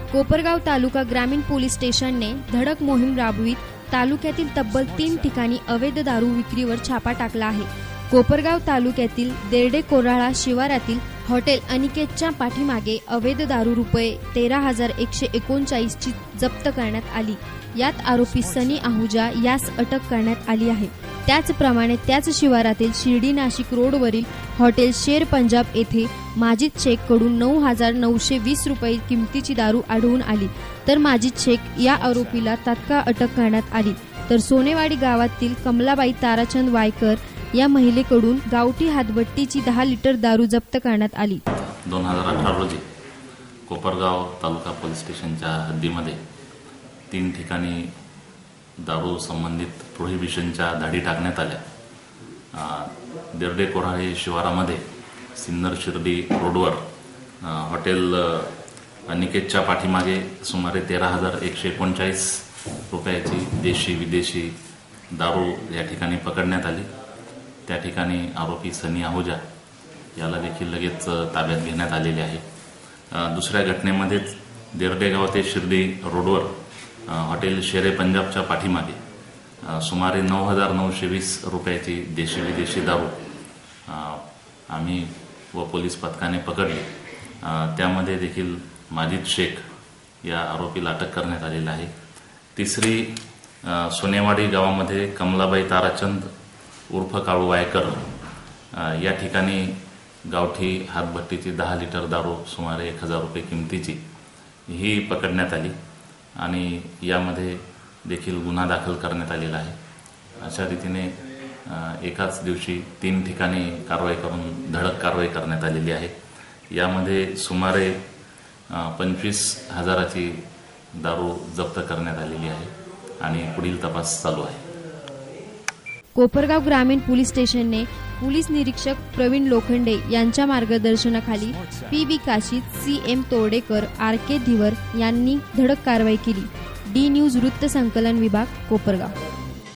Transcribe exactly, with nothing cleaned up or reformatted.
कोपरगाव तालुका ग्रामीण पोलीस स्टेशनने धडक मोहीम राबवित तालुक्यातील तब्बल तीन ठिकाणी अवैध दारू विक्रीवर छापा टाकला आहे। कोपरगाव तालुक्यातील देरडे कोराळा शिवारातील हॉटेल अनिकेतच्या पाठीमागे अवैध दारू रुपये तेरा हजार एकशे एकोणचाळीस ची जप्त करण्यात आली। यात आरोपी सनी आहुजा यास अटक करण्यात आली आहे। त्याचप्रमाणे त्याच शिवारातील शिर्डी नाशिक रोडवरील हॉटेल शेर पंजाब येथे माजिद शेख कडून नऊ हजार नऊशे वीस रुपये किमतीची दारू आढळून आली, तर माजिद शेख या आरोपीला तात्काळ अटक करण्यात आली। तर सोनेवाडी गावातील कमलाबाई ताराचंद वायकर या महिलेकडून गावठी हातभट्टीची दहा लिटर दारू जप्त करण्यात आली। दोन हजार अठरा रोजी कोपरगाव तालुका पोलीस स्टेशनच्या हद्दीमध्ये तीन ठिकाणी दारू संबंधित प्रोहिबिशनच्या धाडी टाकण्यात आल्या। देरडे कोराळे शिवारामध्ये सिन्नर शिर्डी रोडवर हॉटेल अनिकेतच्या पाठीमागे सुमारे तेरा हजार एकशे एकोणचाळीस रुपयाची देशी विदेशी दारू या ठिकाणी पकडण्यात आली। त्या ठिकाणी आरोपी सनी आहुजा याला देखील लगेच ताब्यात घेण्यात आलेले आहे। दुसऱ्या घटनेमध्येच देरडेगाव ते शिर्डी रोडवर हॉटेल शेरे पंजाबच्या पाठीमागे सुमारे नऊ हजार नऊशे वीस रुपयाची देशी विदेशी दारू आम्ही व पोलीस पथकाने पकडली। त्यामध्ये देखील माजिद शेख या आरोपीला अटक करण्यात आलेला आहे। तिसरी सोनेवाडी गावामध्ये कमलाबाई ताराचंद उर्फ काळू वायकर या ठिकाणी गावठी हातभट्टीची दहा लिटर दारू सुमारे एक हजार रुपये किमतीची ही पकडण्यात आली आणि यामध्ये देखील गुन्हा दाखल करण्यात आलेला आहे। अशा रीतीने एकाच दिवशी तीन ठिकाणी कारवाई करून धडक कारवाई करण्यात आलेली आहे। यामध्ये सुमारे पंचवीस हजाराची दारू जप्त करण्यात आलेली आहे आणि पुढील तपास चालू आहे। कोपरगाव ग्रामीण पोलीस स्टेशनने पोलीस निरीक्षक प्रवीण लोखंडे यांच्या मार्गदर्शनाखाली P B Kashid, C M Tordekar, R K Dhivar यांनी धडक कारवाई केली। डी न्यूज वृत्त संकलन विभाग, कोपरगाव।